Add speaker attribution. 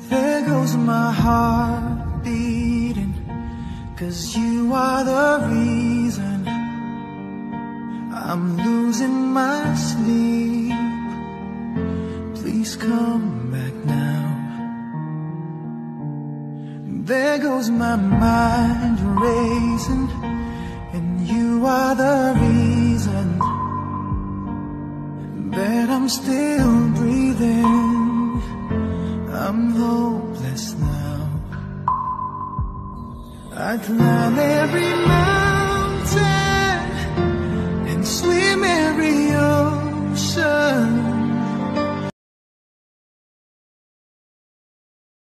Speaker 1: There goes my heart beating, 'cause you are the reason I'm losing my sleep. Please come back now. There goes my mind racing, and you are the reason that I'm still breathing. I'm hopeless now. I climb every mountain